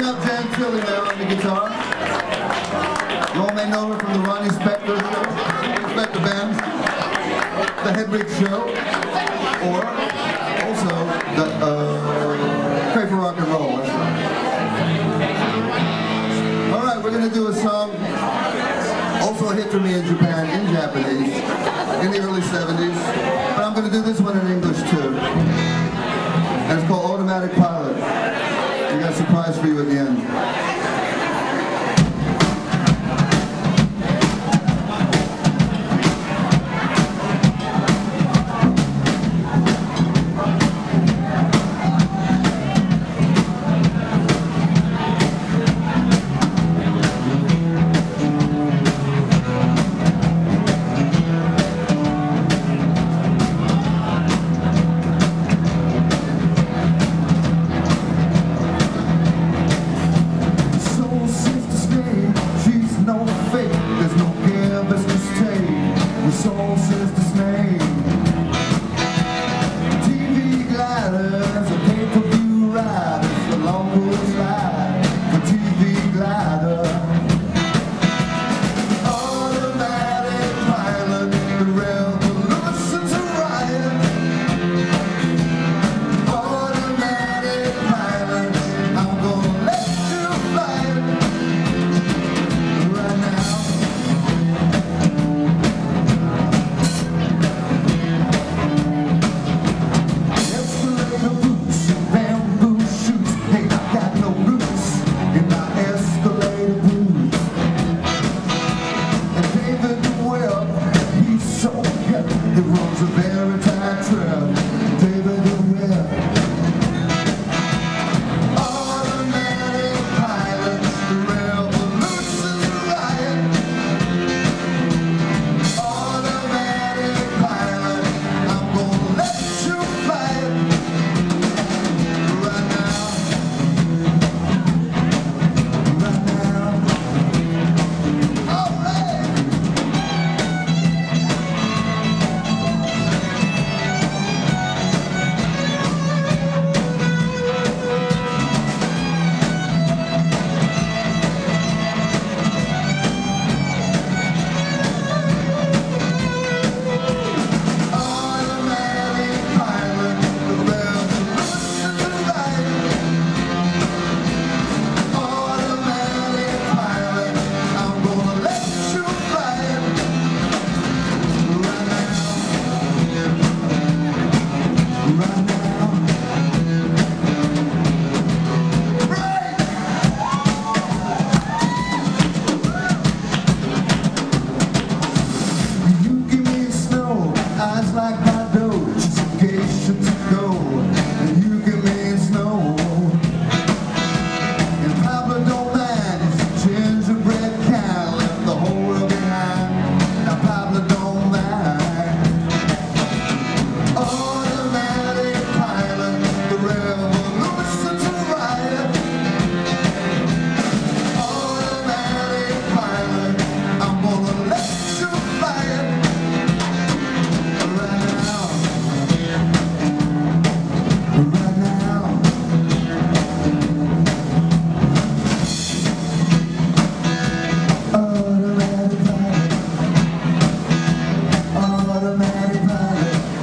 bring up Jan Tilley now on the guitar. You all may know her from the Ronnie Spector show, Spector Band, the Hedwig show, or also the Pray for Rock and Roll. All right, we're going to do a song, also a hit for me in Japan, in Japanese, in the early 70s. But I'm going to do this one in English too. And it's called Automatic Pilot. We got a surprise for you at the end.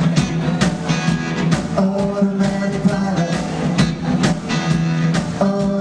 Automatic pilot.